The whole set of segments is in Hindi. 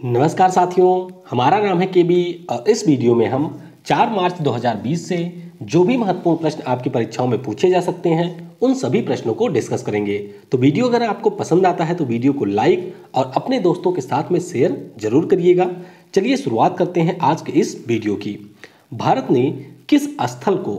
नमस्कार साथियों, हमारा नाम है केबी और इस वीडियो में हम 4 मार्च 2020 से जो भी महत्वपूर्ण प्रश्न आपकी परीक्षाओं में पूछे जा सकते हैं उन सभी प्रश्नों को डिस्कस करेंगे। तो वीडियो अगर आपको पसंद आता है तो वीडियो को लाइक और अपने दोस्तों के साथ में शेयर जरूर करिएगा। चलिए शुरुआत करते हैं आज के इस वीडियो की। भारत ने किस स्थल को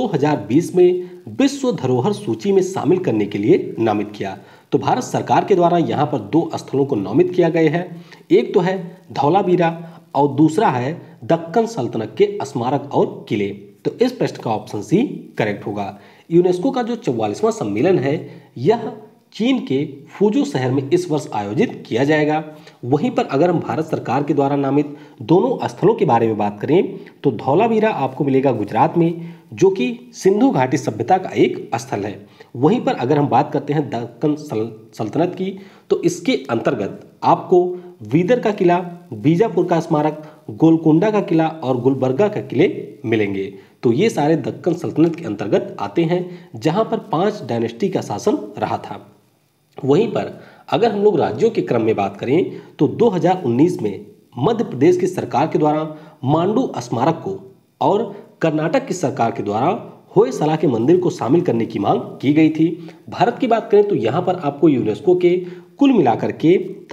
2020 में विश्व धरोहर सूची में शामिल करने के लिए नामित किया? तो भारत सरकार के द्वारा यहाँ पर 2 स्थलों को नामित किया गया है। एक तो है धौलावीरा और दूसरा है दक्कन सल्तनत के स्मारक और किले। तो इस प्रश्न का ऑप्शन सी करेक्ट होगा। यूनेस्को का जो 44वां सम्मेलन है यह चीन के फुजू शहर में इस वर्ष आयोजित किया जाएगा। वहीं पर अगर हम भारत सरकार के द्वारा नामित दोनों स्थलों के बारे में बात करें तो धौलावीरा आपको मिलेगा गुजरात में, जो कि सिंधु घाटी सभ्यता का एक स्थल है। वहीं पर अगर हम बात करते हैं दक्कन सल्तनत की तो इसके अंतर्गत आपको बीदर का किला, बीजापुर का स्मारक, गोलकोंडा का किला और गुलबर्गा का किले मिलेंगे। तो ये सारे दक्कन सल्तनत के अंतर्गत आते हैं जहां पर 5 डायनेस्टी का शासन रहा था। वहीं पर अगर हम लोग राज्यों के क्रम में बात करें तो 2019 में मध्य प्रदेश की सरकार के द्वारा मांडू स्मारक को और कर्नाटक की सरकार के द्वारा होयसला के मंदिर को शामिल करने की मांग की गई थी। भारत की बात करें तो यहाँ पर आपको यूनेस्को के कुल मिलाकर के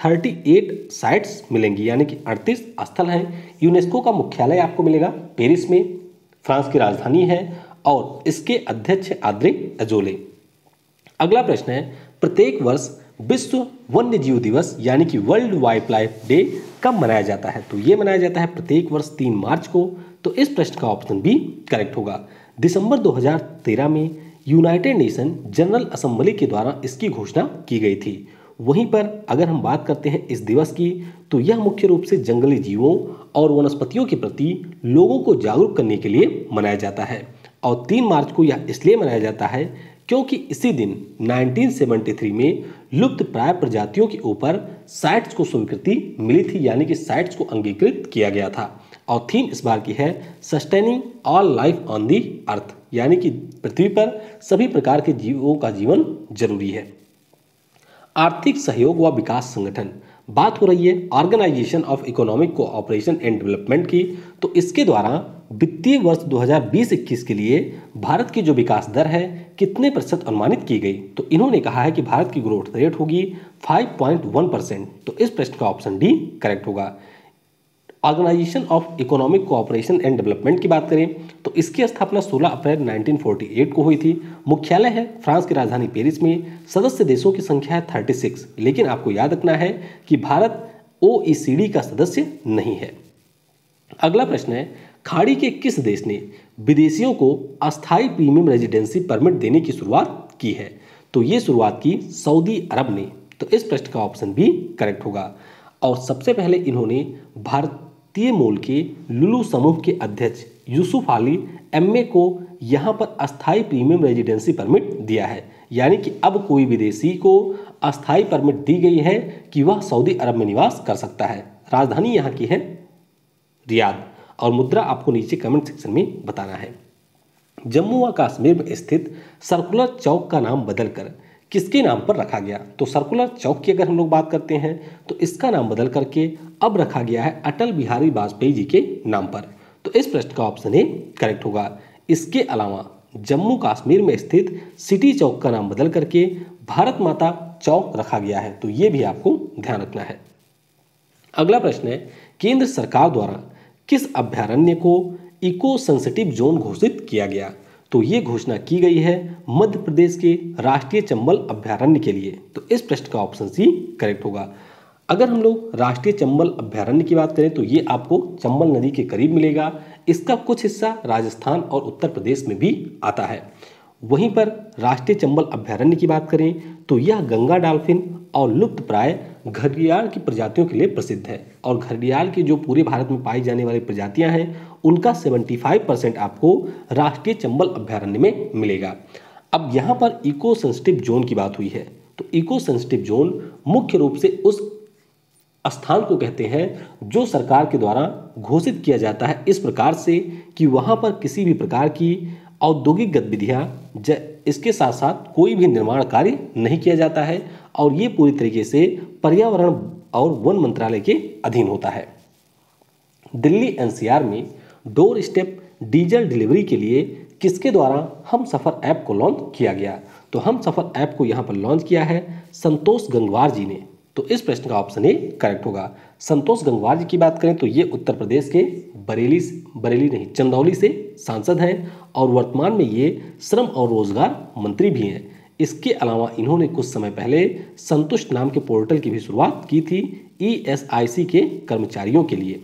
38 साइट्स मिलेंगी, यानी कि 38 स्थल हैं। यूनेस्को का मुख्यालय आपको मिलेगा पेरिस में, फ्रांस की राजधानी है और इसके अध्यक्ष आद्रे अजोले। अगला प्रश्न है, प्रत्येक वर्ष विश्व वन्य जीव दिवस यानी कि वर्ल्ड वाइल्ड लाइफ डे कब मनाया जाता है? तो ये मनाया जाता है प्रत्येक वर्ष 3 मार्च को। तो इस प्रश्न का ऑप्शन बी करेक्ट होगा। दिसंबर 2013 में यूनाइटेड नेशन जनरल असेंबली के द्वारा इसकी घोषणा की गई थी। वहीं पर अगर हम बात करते हैं इस दिवस की तो यह मुख्य रूप से जंगली जीवों और वनस्पतियों के प्रति लोगों को जागरूक करने के लिए मनाया जाता है। और 3 मार्च को यह इसलिए मनाया जाता है क्योंकि इसी दिन 1973 में लुप्त प्राय प्रजातियों के ऊपर साइट्स को स्वीकृति मिली थी, यानी कि साइट्स को अंगीकृत किया गया था। और थीम इस बार की है sustaining all life on the earth, यानी कि पृथ्वी पर सभी प्रकार के जीवों का जीवन जरूरी है। आर्थिक सहयोग व विकास संगठन, बात हो रही है organisation of economic cooperation and development की। तो इसके द्वारा वित्तीय वर्ष 2020-21 के लिए भारत की जो विकास दर है कितने प्रतिशत अनुमानित की गई? तो इन्होंने कहा है कि भारत की ग्रोथ रेट होगी 5.1%। तो इस प्रश्न का ऑप्शन डी करेक्ट होगा। Organisation of economic cooperation and development की बात करें तो इसकी स्थापना 16 अप्रैल 1948 को हुई थी। मुख्यालय है फ्रांस की राजधानी पेरिस में। सदस्य देशों की संख्या है 36, लेकिन आपको याद रखना है कि भारत OECD का सदस्य नहीं है। अगला प्रश्न है, खाड़ी के किस देश ने विदेशियों को अस्थायी प्रीमियम रेजिडेंसी परमिट देने की शुरुआत की है? तो ये शुरुआत की सऊदी अरब ने। तो इस प्रश्न का ऑप्शन भी करेक्ट होगा। और सबसे पहले इन्होंने भारतीय मूल के लुलु समूह के अध्यक्ष यूसुफ अली एमए को यहाँ पर अस्थायी प्रीमियम रेजिडेंसी परमिट दिया है, यानी कि अब कोई विदेशी को अस्थायी परमिट दी गई है कि वह सऊदी अरब में निवास कर सकता है। राजधानी यहाँ की है रियाद और मुद्रा आपको नीचे कमेंट सेक्शन में बताना है। जम्मू व कश्मीर में स्थित सर्कुलर चौक का नाम बदलकर किसके नाम पर रखा गया? तो सर्कुलर चौक की अगर हम लोग बात करते हैं तो इसका नाम बदल करके अब रखा गया है अटल बिहारी वाजपेयी जी के नाम पर। तो इस प्रश्न का ऑप्शन ए करेक्ट होगा। इसके अलावा जम्मू कश्मीर में स्थित सिटी चौक का नाम बदल करके भारत माता चौक रखा गया है। तो ये भी आपको ध्यान रखना है। अगला प्रश्न है, केंद्र सरकार द्वारा किस अभ्यारण्य को इको सेंसिटिव जोन घोषित किया गया? तो ये घोषणा की गई है मध्य प्रदेश के राष्ट्रीय चंबल अभ्यारण्य के लिए। तो इस प्रश्न का ऑप्शन सी करेक्ट होगा। अगर हम लोग राष्ट्रीय चंबल अभ्यारण्य की बात करें तो ये आपको चंबल नदी के करीब मिलेगा। इसका कुछ हिस्सा राजस्थान और उत्तर प्रदेश में भी आता है। वहीं पर राष्ट्रीय चंबल अभ्यारण्य की बात करें तो यह गंगा डॉल्फिन और लुप्त प्राय घड़ियाल की प्रजातियों के लिए प्रसिद्ध है। और घड़ियाल की जो पूरे भारत में पाई जाने वाली प्रजातियां हैं उनका 75% आपको राष्ट्रीय चंबल अभ्यारण्य में मिलेगा। अब यहाँ पर इको सेंसिटिव जोन की बात हुई है तो इको सेंसिटिव जोन मुख्य रूप से उस स्थान को कहते हैं जो सरकार के द्वारा घोषित किया जाता है इस प्रकार से कि वहाँ पर किसी भी प्रकार की औद्योगिक गतिविधियां इसके साथ साथ कोई भी निर्माण कार्य नहीं किया जाता है और ये पूरी तरीके से पर्यावरण और वन मंत्रालय के अधीन होता है। दिल्ली एनसीआर में डोर स्टेप डीजल डिलीवरी के लिए किसके द्वारा हम सफ़र ऐप को लॉन्च किया गया? तो हम सफ़र ऐप को यहाँ पर लॉन्च किया है संतोष गंगवार जी ने। तो इस प्रश्न का ऑप्शन ए करेक्ट होगा। संतोष गंगवार जी की बात करें तो ये उत्तर प्रदेश के बरेली नहीं चंदौली से सांसद हैं और वर्तमान में ये श्रम और रोजगार मंत्री भी हैं। इसके अलावा इन्होंने कुछ समय पहले संतुष्ट नाम के पोर्टल की भी शुरुआत की थी ईएसआईसी के कर्मचारियों के लिए।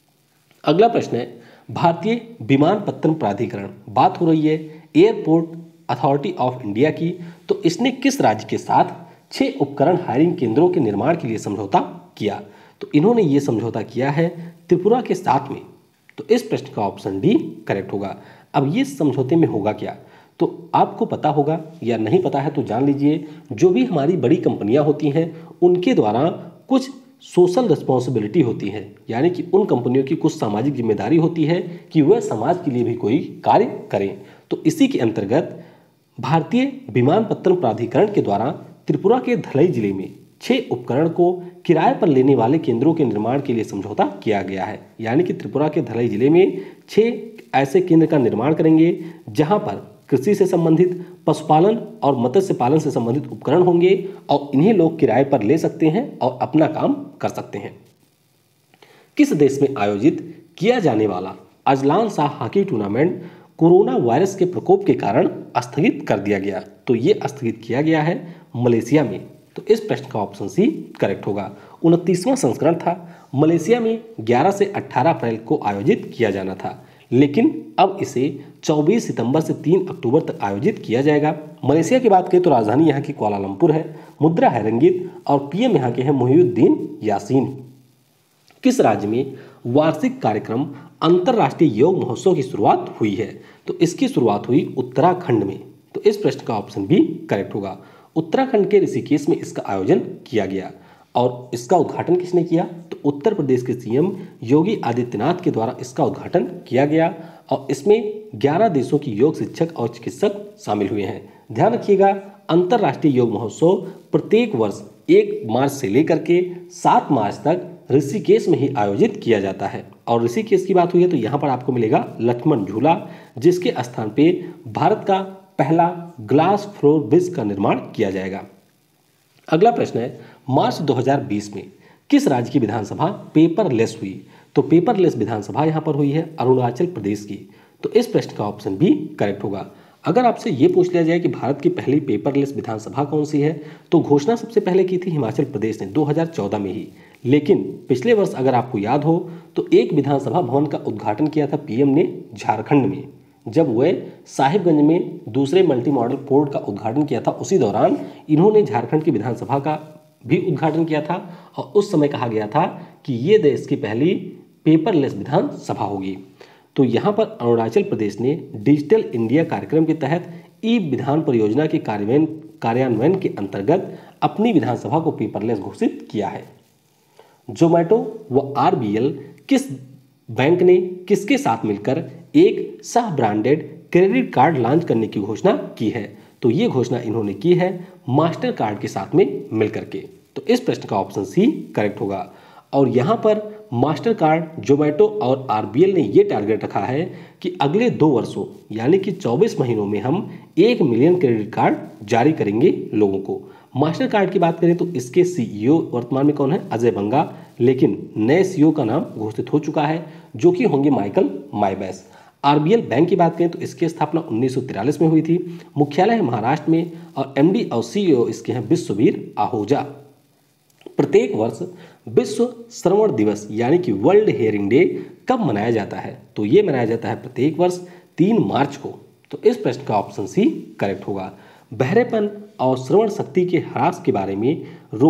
अगला प्रश्न है भारतीय विमानपत्तन प्राधिकरण, बात हो रही है एयरपोर्ट अथॉरिटी ऑफ इंडिया की, तो इसने किस राज्य के साथ 6 उपकरण हायरिंग केंद्रों के निर्माण के लिए समझौता किया? तो इन्होंने ये समझौता किया है त्रिपुरा के साथ में। तो इस प्रश्न का ऑप्शन डी करेक्ट होगा। अब ये समझौते में होगा क्या, तो आपको पता होगा या नहीं पता है तो जान लीजिए। जो भी हमारी बड़ी कंपनियां होती हैं उनके द्वारा कुछ सोशल रिस्पॉन्सिबिलिटी होती है, यानी कि उन कंपनियों की कुछ सामाजिक जिम्मेदारी होती है कि वह समाज के लिए भी कोई कार्य करें। तो इसी के अंतर्गत भारतीय विमानपत्तन प्राधिकरण के द्वारा त्रिपुरा के धलई जिले में 6 उपकरण को किराए पर लेने वाले केंद्रों के निर्माण के लिए समझौता किया गया है। यानी कि त्रिपुरा के धलई जिले में 6 ऐसे केंद्र का निर्माण करेंगे जहां पर कृषि से संबंधित, पशुपालन और मत्स्य पालन से संबंधित उपकरण होंगे और इन्हें लोग किराए पर ले सकते हैं और अपना काम कर सकते हैं। किस देश में आयोजित किया जाने वाला Azlan Shah hockey tournament coronavirus के प्रकोप के कारण स्थगित कर दिया गया? तो ये स्थगित किया गया है मलेशिया में। तो इस प्रश्न का ऑप्शन सी करेक्ट होगा। 29वां संस्करण था, मलेशिया में 11 से 18 अप्रैल को आयोजित किया जाना था, लेकिन अब इसे 24 सितंबर से 3 अक्टूबर तक आयोजित किया जाएगा। मलेशिया की बात करें तो राजधानी यहाँ की कुआलालंपुर है, मुद्रा है रंगीत और पीएम यहाँ के हैं मुहियुद्दीन यासीन। किस राज्य में वार्षिक कार्यक्रम अंतर्राष्ट्रीय योग महोत्सव की शुरुआत हुई है? तो इसकी शुरुआत हुई उत्तराखंड में। तो इस प्रश्न का ऑप्शन भी करेक्ट होगा। उत्तराखंड के ऋषिकेश में इसका आयोजन किया गया और इसका उद्घाटन किसने किया? तो उत्तर प्रदेश के सीएम योगी आदित्यनाथ के द्वारा इसका उद्घाटन किया गया और इसमें 11 देशों की योग शिक्षक और चिकित्सक शामिल हुए हैं। ध्यान रखिएगा, अंतर्राष्ट्रीय योग महोत्सव प्रत्येक वर्ष 1 मार्च से लेकर के 7 मार्च तक ऋषिकेश में ही आयोजित किया जाता है। और ऋषिकेश की बात हुई है तो यहाँ पर आपको मिलेगा लक्ष्मण झूला, जिसके स्थान पे भारत का पहला ग्लास फ्लोर ब्रिज का निर्माण किया जाएगा। अगला प्रश्न है मार्च 2020 में किस राज्य की विधानसभा पेपरलेस हुई? तो पेपरलेस विधानसभा यहाँ पर हुई है अरुणाचल प्रदेश की। तो इस प्रश्न का ऑप्शन भी करेक्ट होगा। अगर आपसे ये पूछ लिया जाए कि भारत की पहली पेपरलेस विधानसभा कौन सी है, तो घोषणा सबसे पहले की थी हिमाचल प्रदेश ने 2014 में ही। लेकिन पिछले वर्ष अगर आपको याद हो तो एक विधानसभा भवन का उद्घाटन किया था पीएम ने झारखंड में, जब वह साहिबगंज में दूसरे मल्टी मॉडल पोर्ट का उद्घाटन किया था। उसी दौरान इन्होंने झारखंड की विधानसभा का भी उद्घाटन किया था और उस समय कहा गया था कि ये देश की पहली पेपरलेस विधानसभा होगी। तो यहाँ पर अरुणाचल प्रदेश ने डिजिटल इंडिया कार्यक्रम के तहत ई विधान परियोजना के कार्यान्वयन के अंतर्गत अपनी विधानसभा को पेपरलेस घोषित किया है। जोमैटो व आरबीएल किस बैंक ने किसके साथ मिलकर एक सह ब्रांडेड क्रेडिट कार्ड लॉन्च करने की घोषणा की है? तो ये घोषणा इन्होंने की है मास्टर कार्ड के साथ में मिलकर के। तो इस प्रश्न का ऑप्शन सी करेक्ट होगा। और यहाँ पर मास्टर कार्ड, जोमैटो और आरबीएल ने ये टारगेट रखा है कि अगले 2 वर्षों यानी कि 24 महीनों में हम 1 मिलियन क्रेडिट कार्ड जारी करेंगे लोगों को। मास्टर कार्ड की बात करें तो इसके सीईओ वर्तमान में कौन है? अजय बंगा। लेकिन नए सीईओ का नाम घोषित हो चुका है जो कि होंगे माइकल माइबैस। आरबीएल बैंक की बात करें तो इसकी स्थापना 1943 में हुई थी, मुख्यालय है महाराष्ट्र में और एमडी और सीईओ इसके हैं विश्ववीर आहूजा। प्रत्येक वर्ष विश्व श्रवण दिवस यानी कि वर्ल्ड हियरिंग डे कब मनाया जाता है? तो ये मनाया जाता है प्रत्येक वर्ष 3 मार्च को। तो इस प्रश्न का ऑप्शन सी करेक्ट होगा। बहरेपन और श्रवण शक्ति के ह्रास के बारे में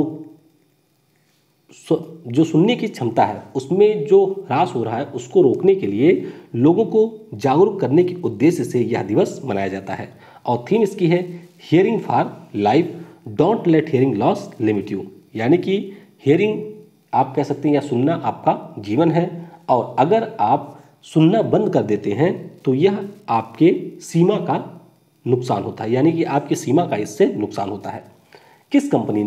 जो सुनने की क्षमता है उसमें जो ह्रास हो रहा है उसको रोकने के लिए लोगों को जागरूक करने के उद्देश्य से यह दिवस मनाया जाता है। और थीम इसकी है hearing for life, don't let hearing loss limit you. यानी कि हियरिंग आप कह सकते हैं या सुनना आपका जीवन है और अगर आप सुनना बंद कर देते हैं तो यह आपके सीमा का नुकसान होता है, यानी कि आपकी सीमा का इससे नुकसान होता है। किस कंपनी ने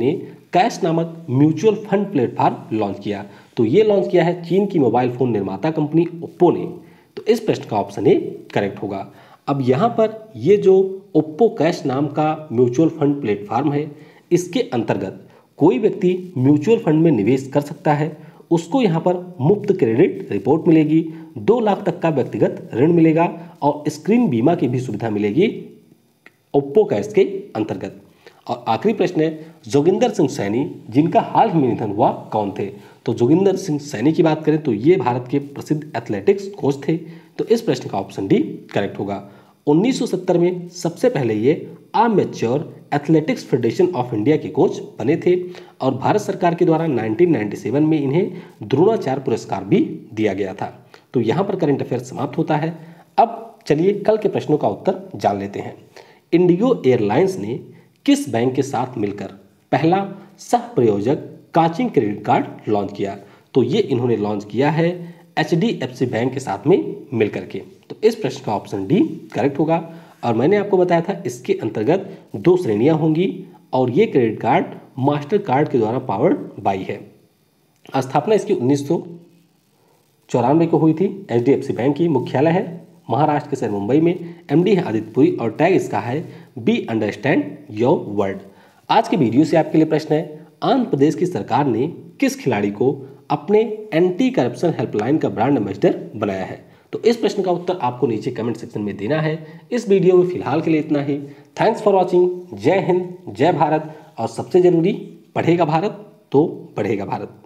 कैश नामक म्यूचुअल फंड प्लेटफॉर्म लॉन्च किया? तो ये लॉन्च किया है चीन की मोबाइल फोन निर्माता कंपनी ओप्पो ने। तो इस प्रश्न का ऑप्शन ए करेक्ट होगा। अब यहाँ पर ये जो ओप्पो कैश नाम का म्यूचुअल फंड प्लेटफॉर्म है, इसके अंतर्गत कोई व्यक्ति म्यूचुअल फंड में निवेश कर सकता है। उसको यहाँ पर मुफ्त क्रेडिट रिपोर्ट मिलेगी, 2 लाख तक का व्यक्तिगत ऋण मिलेगा और स्क्रीन बीमा की भी सुविधा मिलेगी ओप्पो कैश के अंतर्गत। और आखिरी प्रश्न है, जोगिंदर सिंह सैनी जिनका हाल ही में निधन हुआ कौन थे? तो जोगिंदर सिंह सैनी की बात करें तो ये भारत के प्रसिद्ध एथलेटिक्स कोच थे। तो इस प्रश्न का ऑप्शन डी करेक्ट होगा। 1970 में सबसे पहले ये amateur athletics federation of India के कोच बने थे और भारत सरकार के द्वारा 1997 में इन्हें द्रोणाचार्य पुरस्कार भी दिया गया था। तो यहाँ पर करंट अफेयर समाप्त होता है। अब चलिए कल के प्रश्नों का उत्तर जान लेते हैं। इंडिगो एयरलाइंस ने किस बैंक के साथ मिलकर पहला सह प्रयोजक काचिंग क्रेडिट कार्ड लॉन्च किया? तो ये इन्होंने लॉन्च किया है HDFC बैंक के साथ में मिलकर के। तो इस प्रश्न का ऑप्शन डी करेक्ट होगा। और मैंने आपको बताया था इसके अंतर्गत 2 श्रेणियां होंगी और ये क्रेडिट कार्ड मास्टर कार्ड के द्वारा पावर्ड बाई है। स्थापना इसकी 1994 को हुई थी। HDFC बैंक की मुख्यालय है महाराष्ट्र के शहर मुंबई में। MD है आदित्यपुरी और टैग इसका है बी अंडरस्टैंड योर वर्ड। आज के वीडियो से आपके लिए प्रश्न है, आंध्र प्रदेश की सरकार ने किस खिलाड़ी को अपने एंटी करप्शन हेल्पलाइन का ब्रांड एम्बेसडर बनाया है? तो इस प्रश्न का उत्तर आपको नीचे कमेंट सेक्शन में देना है। इस वीडियो में फिलहाल के लिए इतना ही। Thanks for watching. जय हिंद, जय भारत और सबसे जरूरी, पढ़ेगा भारत तो बढ़ेगा भारत।